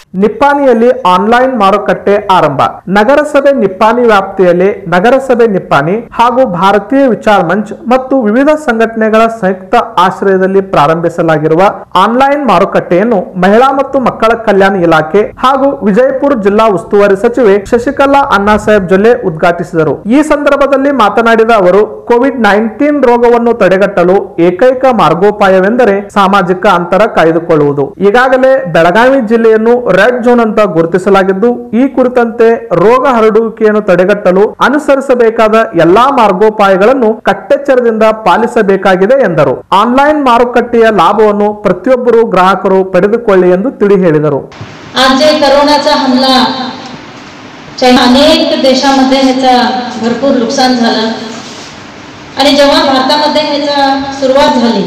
ನಿಪ್ಪಾಣಿಯಲ್ಲಿ online ಮಾರುಕಟ್ಟೆ ಆರಂಭ. ನಗರಸಭೆ ನಿಪ್ಪಾಣಿ ವ್ಯಾಪ್ತಿಯಲ್ಲಿ ನಗರಸಭೆ ನಿಪ್ಪಾಣಿ ಹಾಗೂ ಭಾರತೀಯ ವಿಚಾರ ಮಂಚ್ ಮತ್ತು ವಿವಿಧ ಸಂಘಟನೆಗಳ ಸಂಯುಕ್ತ ಆಶ್ರಯದಲ್ಲಿ ಪ್ರಾರಂಭಿಸಲಾಗಿರುವ ಆನ್ಲೈನ್ ಮಾರುಕಟ್ಟೆಯನ್ನು ಮಹಿಳಾ ಮತ್ತು ಮಕ್ಕಳ ಕಲ್ಯಾಣ ಇಲಾಖೆ ಹಾಗೂ ವಿಜಯಪುರ ಜಿಲ್ಲಾ ಉಸ್ತುವಾರಿ ಸಚಿವೆ ಶಶಿಕಲಾ ಅಣ್ಣಾಸಾಹೇಬ್ ಜೊಲ್ಲೆ ಉದ್ಘಾಟಿಸಿದರು. ಈ ಸಂದರ್ಭದಲ್ಲಿ ಮಾತನಾಡಿದ ಅವರು, ಕೋವಿಡ್-19 ರೋಗವನ್ನು ತಡೆಗಟ್ಟಲು ಏಕೈಕ ಮಾರ್ಗೋಪಾಯವೆಂದರೆ ಸಾಮಾಜಿಕ ಅಂತರ ಕಾಯ್ದುಕೊಳ್ಳುವುದು. ಈಗಾಗಲೇ ಬೆಳಗಾವಿ ಜಿಲ್ಲೆಯನ್ನು ರೆಡ್ ಝೋನ್ ಅಂತ ಗುರುತಿಸಲಾಗಿದ್ದು, ಈ ಕುರಿತಂತೆ ರೋಗ ಹರಡುವಿಕೆಯನ್ನು ತಡೆಗಟ್ಟಲು ಅನುಸರಿಸಬೇಕಾದ ಎಲ್ಲಾ ಮಾರ್ಗೋಪಾಯಗಳನ್ನು ಕಟ್ಟೆಚ್ಚರದಿಂದ ಪಾಲಿಸಬೇಕಾಗಿದೆ ಎಂದರು. ಆನ್ಲೈನ್ ಮಾರುಕಟ್ಟೆಯ ಲಾಭವನ್ನು ಪ್ರತಿಯೊಬ್ಬರು ಗ್ರಾಹಕರು ಪಡೆದುಕೊಳ್ಳಿ ಎಂದು ತಿಳಿ ಹೇಳಿದರು. आज कोरोनाचा हमला अनेक देशांमध्ये ह्याचा भरपूर नुकसान झालं आणि जेव्हा भारतामध्ये ह्याचा सुरुवात झाली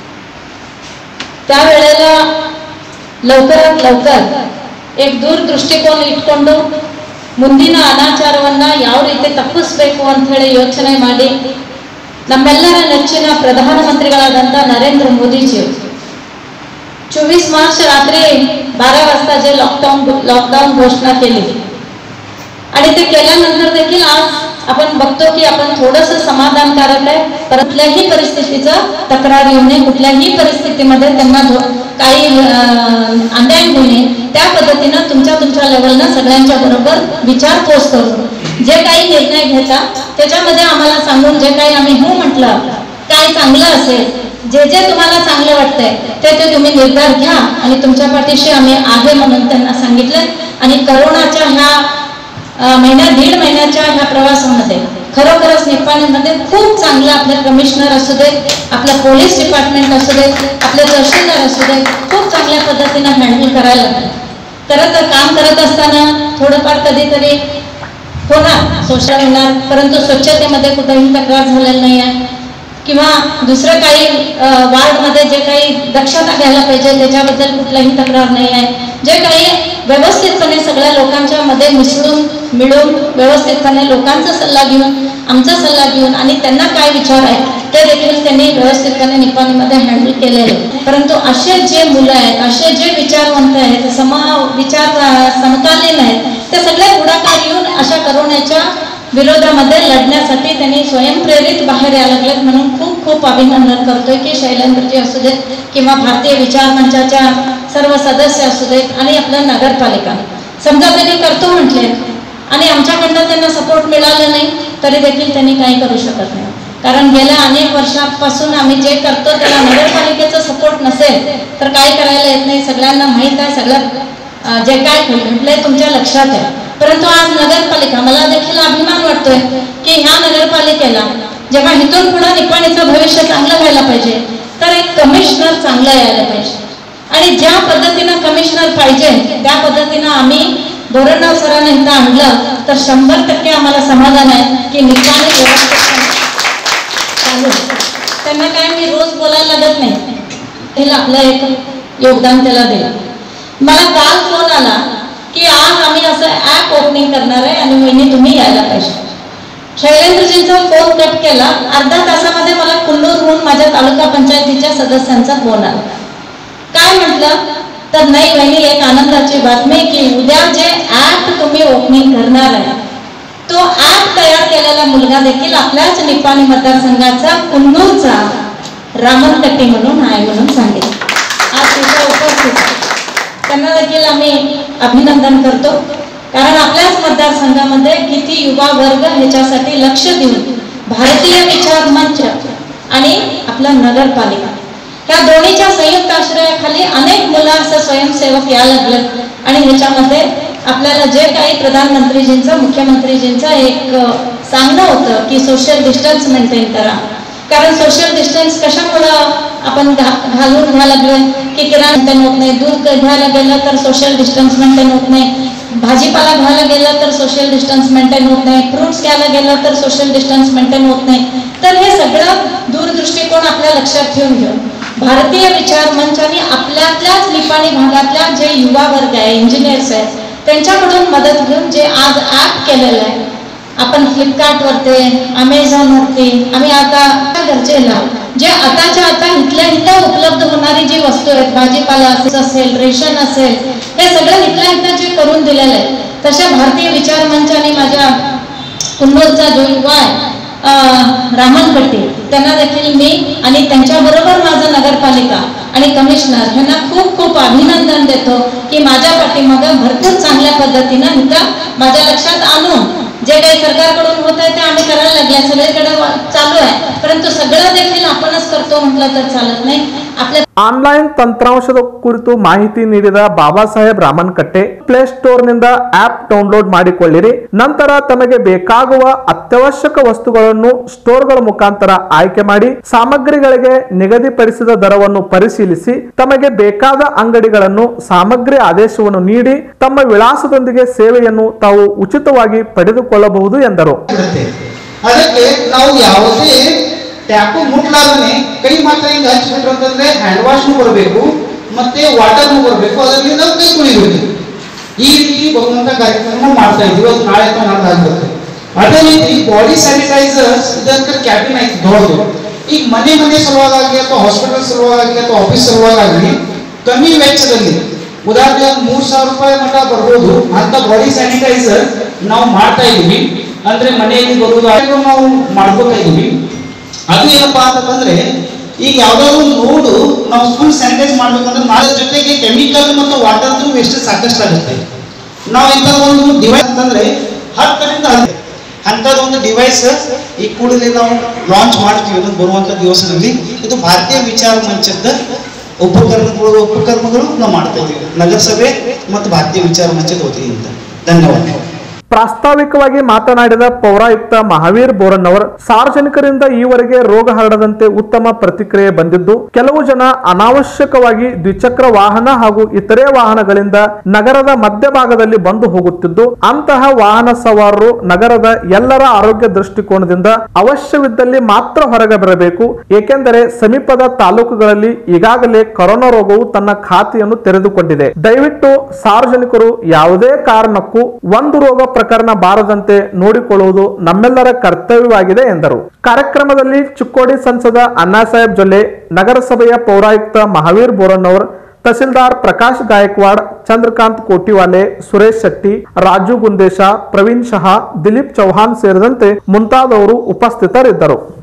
त्यावेळेला लवकरात लवकर एक दूरदृष्टिकोन इट्ಕೊಂಡು ಮುಂದಿನ ಅನಾಚಾರವನ್ನ ಯಾವ ರೀತಿ ತಪ್ಪಿಸಬೇಕು ಅಂತ ಹೇಳಿ ಯೋಚನೆ ಮಾಡಿ ನಮ್ಮೆಲ್ಲರ ನೆಚ್ಚಿನ ಪ್ರಧಾನಮಂತ್ರಿಗಳಾದಂತ ನರೇಂದ್ರ मोदीजी 24 मार्च रात्री 12 वाजता जे लॉकडाऊन घोषणा केली आणि ते केल्यानंतर देखील आज आपण बघतो की आपण थोडंसं समाधानकारक आहे. कुठल्याही परिस्थितीचा तक्रार येऊ नये, कुठल्याही परिस्थितीमध्ये त्यांना काही अन्याय होऊ नये त्या पद्धतीने तुमच्या लेवलला सगळ्यांच्या बरोबर विचारपूस करू जे काही निर्णय घ्यायचा त्याच्यामध्ये आम्हाला सांगून जे काही आम्ही हो म्हटलं काय चांगलं असेल जे जे तुम्हाला चांगलं वाटतंय ते तुम्ही निर्धार घ्या आणि तुमच्या पाठीशी आम्ही आहे म्हणून त्यांना सांगितलं. आणि कोरोनाच्या ह्या दीड महिन्याच्या ह्या प्रवासामध्ये खरोखरच निप्पाणीमध्ये खूप चांगलं आपले कमिशनर असू दे, आपलं पोलीस डिपार्टमेंट असू दे, आपले तहसीलदार असू दे, खूप चांगल्या पद्धतीने हँडल करायला लागले. तर काम करत असताना थोडंफार कधीतरी होणार सोशल होणार, परंतु स्वच्छतेमध्ये कुठेही तक्रार झालेली नाही आहे किंवा दुसरं काही वार्डमध्ये जे काही दक्षता घ्यायला पाहिजे त्याच्याबद्दल कुठलीही तक्रार नाही आहे. जे काही व्यवस्थितपणे सगळ्या लोकांच्या मध्ये मिळून व्यवस्थितपणे लोकांचा सल्ला घेऊन आमचा सल्ला घेऊन आणि त्यांना काय विचार आहे ते देखील त्यांनी व्यवस्थितपणे निप्पाणीमध्ये हँडल केलेले. परंतु असे जे मुलं आहेत, असे जे विचारवंत आहेत, समकालीन आहेत, ते सगळे पुढाकार येऊन अशा कोरोनाच्या विरोधामध्ये लढण्यासाठी त्यांनी स्वयंप्रेरित बाहेर यायला लागलेत. म्हणून खूप खूप अभिनंदन करतोय की शैलेंद्रजी असू देत किंवा भारतीय विचार मंचाच्या सर्व सदस्य असू देत आणि आपलं नगरपालिका समजा त्यांनी करतो म्हटले आणि आमच्याकडनं त्यांना सपोर्ट मिळाला नाही तरी देखील त्यांनी काही करू शकत नाही. कारण गेल्या अनेक वर्षांपासून आम्ही जे करतो त्याला नगरपालिकेचा सपोर्ट नसेल तर काय करायला येत नाही. सगळ्यांना माहीत आहे, सगळं जे काय घडलंय तुमच्या लक्षात आहे. परंतु आज नगरपालिका मला देखील अभिमान वाटतोय की ह्या नगरपालिकेला जेव्हा इथून पुढे निप्पाणीचं भविष्य चांगलं व्हायला पाहिजे तर एक कमिशनर चांगला यायला पाहिजे आणि ज्या पद्धतीनं कमिशनर पाहिजे त्या पद्धतीनं आम्ही बोरनाव सरांना इथं आणलं तर 100% आम्हाला समाधान आहे की निप्पाणी त्यांना काय मी रोज बोलायला लागत नाही, तिला आपलं एक योगदान त्याला दिलं. मला काल फोन आला की आज आम्ही असं ॲप ओपनिंग करणार आहे आणि वहिनी तुम्ही यायला पाहिजे. शैलेंद्रजींचा फोन कट केला, अर्धा तासामध्ये मला कुल्लूरहून माझ्या तालुका पंचायतीच्या सदस्यांचा फोन आला. काय म्हटलं तर नाही वहिनी, एक आनंदाची बातमी की उद्या जे ॲप तुम्ही ओपनिंग करणार आहे तो ॲप तयार केलेला मुलगा देखील आपल्याच निप्पाणी मतदारसंघाचा कुल्लूरचा रामन कट्टी म्हणून आहे म्हणून सांगितलं. आज तिच्या उपस्थित त्यांना देखील आम्ही अभिनंदन करतो. कारण आपल्याच मतदारसंघामध्ये किती युवा वर्ग ह्याच्यासाठी लक्ष देऊन भारतीय विचार मंच आणि आपला नगरपालिका ह्या दोन्हीच्या संयुक्त आश्रयाखाली अनेक मुलं असं स्वयंसेवक यायला लागलेत आणि ह्याच्यामध्ये आपल्याला जे काही प्रधानमंत्रीजींचं मुख्यमंत्रीजींचं एक सांगणं होतं की सोशल डिस्टन्स मेंटेन करा. कारण सोशल डिस्टन्स कशामुळं आपण घालून घ्यायला लागलोय की किराणा मेंटेन होत नाही, दूध घ्यायला गेलं तर सोशल डिस्टन्स मेंटेन होत नाही, भाजीपाला घ्यायला गेलं तर सोशल डिस्टन्स मेंटेन होत नाही, फ्रुट्स घ्यायला गेलं तर सोशल डिस्टन्स मेंटेन होत नाही. तर हे सगळं दूरदृष्टिकोन आपल्या लक्षात ठेवून घेऊन भारतीय विचार मंच आणि आपल्यातल्याच निप्पाणी भागातल्या जे युवा वर्ग आहे, इंजिनियर्स आहेत, त्यांच्याकडून मदत घेऊन जे आज ॲप केलेलं आहे आपण फ्लिपकार्टवरती, अमेझॉनवरती आम्ही आता गरजेला जे आताच्या आता इथल्या इथं उपलब्ध होणारी जी वस्तू आहेत, भाजीपाला असेल, रेशन असेल, हे सगळं इथल्या इथं जे करून दिलेलं आहे, तशा भारतीय विचार मंचाने माझ्या कुन्नूरचा जो युवा आहे रामन कट्टे, त्यांना देखील मी आणि त्यांच्याबरोबर माझं नगरपालिका आणि कमिशनर ह्यांना खूप खूप अभिनंदन देतो की माझ्या पाठीमागं भरपूर चांगल्या पद्धतीनं इथं माझ्या लक्षात आणून जे काही सरकारकडून होत आहे ते आम्ही करायला लागले, सगळीकडे चालू आहे, परंतु सगळं देखील आपणच करतो म्हटलं तर चालत नाही. आपल्या ಆನ್ಲೈನ್ ತಂತ್ರಾಂಶದ ಕುರಿತು ಮಾಹಿತಿ ನೀಡಿದ ಬಾಬಾ ಸಾಹೇಬ್ ರಾಮನ್ಕಟ್ಟೆ, ಪ್ಲೇಸ್ಟೋರ್ ನಿಂದ ಆಪ್ ಡೌನ್ಲೋಡ್ ಮಾಡಿಕೊಳ್ಳಿರಿ. ನಂತರ ತಮಗೆ ಬೇಕಾಗುವ ಅತ್ಯವಶ್ಯಕ ವಸ್ತುಗಳನ್ನು ಸ್ಟೋರ್ಗಳ ಮುಖಾಂತರ ಆಯ್ಕೆ ಮಾಡಿ ಸಾಮಗ್ರಿಗಳಿಗೆ ನಿಗದಿಪಡಿಸಿದ ದರವನ್ನು ಪರಿಶೀಲಿಸಿ ತಮಗೆ ಬೇಕಾದ ಅಂಗಡಿಗಳನ್ನು ಸಾಮಗ್ರಿ ಆದೇಶವನ್ನು ನೀಡಿ ತಮ್ಮ ವಿಳಾಸದೊಂದಿಗೆ ಸೇವೆಯನ್ನು ತಾವು ಉಚಿತವಾಗಿ ಪಡೆದುಕೊಳ್ಳಬಹುದು ಎಂದರು. ಅದಕ್ಕೆ ನಾವು ಯಾವುದೇ ಟ್ಯಾಪು ಮುಟ್ಲಾರ್ದೇ ಕೈ ಮಾತ್ರ ಹಿಂಗೆ ಹಚ್ಚಿಬಿಟ್ರು ಅಂತಂದ್ರೆ ಹ್ಯಾಂಡ್ ವಾಶ್ನು ಬರಬೇಕು ಮತ್ತೆ ವಾಟರ್ನು ಬರಬೇಕು, ಅದರಲ್ಲಿ ನಾವು ಕೈ ತೊಳಿಬೇಕು. ಈ ರೀತಿ ಬರುವಂತ ಕಾರ್ಯಕ್ರಮ ಮಾಡ್ತಾ ಇದ್ದೀವಿ. ಅದು ನಾಳೆ ಅಥವಾ ನಾಳೆ ಆಗುತ್ತೆ. ಅದೇ ರೀತಿ ಬಾಡಿ ಸ್ಯಾನಿಟೈಸರ್ಸ್ ಇದಕ್ಕೆ ಕ್ಯಾಬಿನ್ ಐತಿ ದೊಡ್ಡದು. ಈಗ ಮನೆ ಸಲುವಾಗಿ ಅಥವಾ ಹಾಸ್ಪಿಟಲ್ ಸಲುವಾಗಿ ಅಥವಾ ಆಫೀಸ್ ಸಲುವಾಗಿ ಕಮ್ಮಿ ವೆಚ್ಚದಲ್ಲಿ, ಉದಾಹರಣೆ 3,000 ರೂಪಾಯಿ ಮಟ್ಟ ಬರ್ಬೋದು ಅಂತ ಬಾಡಿ ಸ್ಯಾನಿಟೈಸರ್ ನಾವು ಮಾಡ್ತಾ ಇದ್ದೀವಿ. ಅಂದ್ರೆ ಮನೆಯಲ್ಲಿ ಬರುವುದು ನಾವು ಮಾಡ್ಕೋತಾ ಇದ್ದೀವಿ. ಅದು ಏನಪ್ಪಾ ಅಂತಂದ್ರೆ ಈಗ ಯಾವ್ದಾದ್ರು ನೋಡು ನಾವು ಫುಲ್ ಸ್ಯಾನಿಟೈಸ್ ಮಾಡ್ಬೇಕಂದ್ರೆ ನಾಳೆ ಜೊತೆಗೆ ಕೆಮಿಕಲ್ ಮತ್ತು ವಾಟರ್ದು ವೇಸ್ಟೇಜ್ ಸಾಕಷ್ಟು ಆಗುತ್ತೆ. ನಾವು ಇಂಥ ಒಂದು ಡಿವೈಸ್ ಅಂತಂದ್ರೆ 10ರಿಂದ 10 ಅಂತದೊಂದು ಡಿವೈಸ್ ಈ ಕೂಡಲೇ ನಾವು ಲಾಂಚ್ ಮಾಡ್ತೀವಿ ಅನ್ನೋದು ಬರುವಂತ ದಿವಸದಲ್ಲಿ. ಇದು ಭಾರತೀಯ ವಿಚಾರ ಮಂಚದ ಉಪಕ್ರಮಗಳು ನಾವು ಮಾಡ್ತಾ ಇದ್ದೀವಿ, ನಗರಸಭೆ ಮತ್ತು ಭಾರತೀಯ ವಿಚಾರ ಮಂಚದ ವತಿಯಿಂದ. ಧನ್ಯವಾದ. ಪ್ರಾಸ್ತಾವಿಕವಾಗಿ ಮಾತನಾಡಿದ ಪೌರಾಯುಕ್ತ ಮಹಾವೀರ್ ಬೋರನ್ನವರ್, ಸಾರ್ವಜನಿಕರಿಂದ ಈವರೆಗೆ ರೋಗ ಹರಡದಂತೆ ಉತ್ತಮ ಪ್ರತಿಕ್ರಿಯೆ ಬಂದಿದ್ದು, ಕೆಲವು ಜನ ಅನಾವಶ್ಯಕವಾಗಿ ದ್ವಿಚಕ್ರ ವಾಹನ ಹಾಗೂ ಇತರೆ ವಾಹನಗಳಿಂದ ನಗರದ ಮಧ್ಯಭಾಗದಲ್ಲಿ ಬಂದು ಹೋಗುತ್ತಿದ್ದು, ಅಂತಹ ವಾಹನ ಸವಾರರು ನಗರದ ಎಲ್ಲರ ಆರೋಗ್ಯ ದೃಷ್ಟಿಕೋನದಿಂದ ಅವಶ್ಯವಿದ್ದಲ್ಲಿ ಮಾತ್ರ ಹೊರಗೆ ಬರಬೇಕು. ಏಕೆಂದರೆ ಸಮೀಪದ ತಾಲೂಕುಗಳಲ್ಲಿ ಈಗಾಗಲೇ ಕೊರೋನಾ ರೋಗವು ತನ್ನ ಖಾತೆಯನ್ನು ತೆರೆದುಕೊಂಡಿದೆ. ದಯವಿಟ್ಟು ಸಾರ್ವಜನಿಕರು ಯಾವುದೇ ಕಾರಣಕ್ಕೂ ಒಂದು ರೋಗ ಪ್ರಕರಣ ಬಾರದಂತೆ ನೋಡಿಕೊಳ್ಳುವುದು ನಮ್ಮೆಲ್ಲರ ಕರ್ತವ್ಯವಾಗಿದೆ ಎಂದರು. ಕಾರ್ಯಕ್ರಮದಲ್ಲಿ ಚಿಕ್ಕೋಡಿ ಸಂಸದ ಅಣ್ಣಾಸಾಹೇಬ್ ಜೊಲ್ಲೆ, ನಗರಸಭೆಯ ಪೌರಾಯುಕ್ತ ಮಹಾವೀರ್ ಬೋರನ್ನವರ್, ತಹಸೀಲ್ದಾರ್ ಪ್ರಕಾಶ್ ಗಾಯಕ್ವಾಡ್, ಚಂದ್ರಕಾಂತ್ ಕೋಟಿವಾಲೆ, ಸುರೇಶ್ ಶೆಟ್ಟಿ, ರಾಜು ಗುಂದೇಶ, ಪ್ರವೀಣ್ ಶಹಾ, ದಿಲೀಪ್ ಚೌಹಾಣ್ ಸೇರಿದಂತೆ ಮುಂತಾದವರು ಉಪಸ್ಥಿತರಿದ್ದರು.